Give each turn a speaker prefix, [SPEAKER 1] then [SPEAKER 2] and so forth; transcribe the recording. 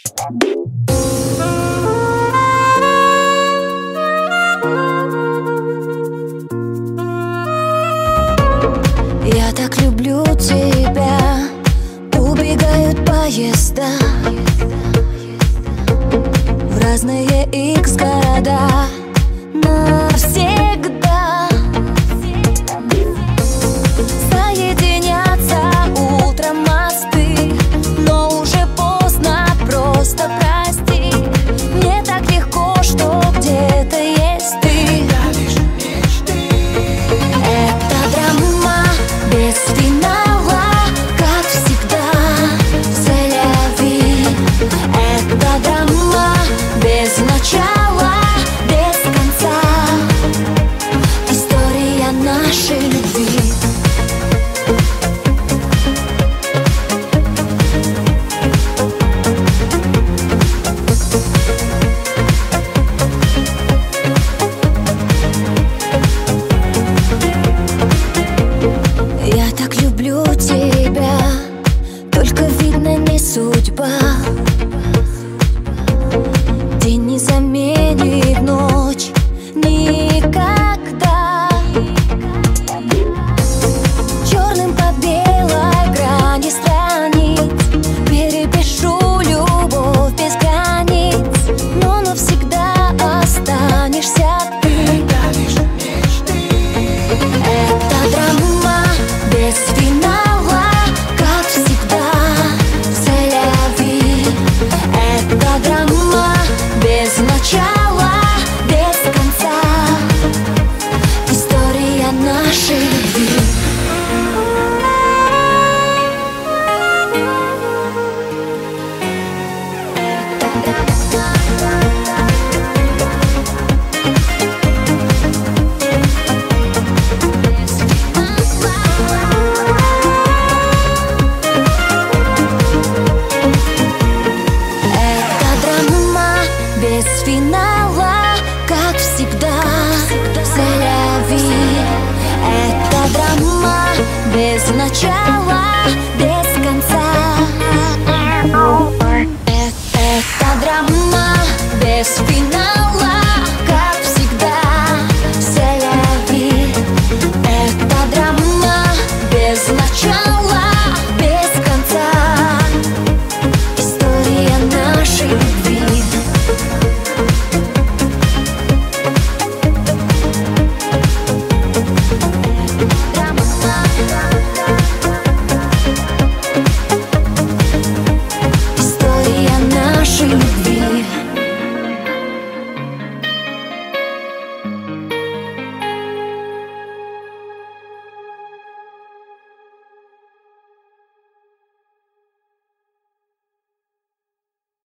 [SPEAKER 1] Я так люблю тебя, убегают поезда в разные икс города навсегда. Соединятся утром мосты, но уже поздно, просто прости. Мне так легко, что где-то есть ты. Это драма без финала, как всегда, c'est-la-vie. Это драма без начала, без конца, история нашей любви. Я так люблю тебя, только видно не судьба.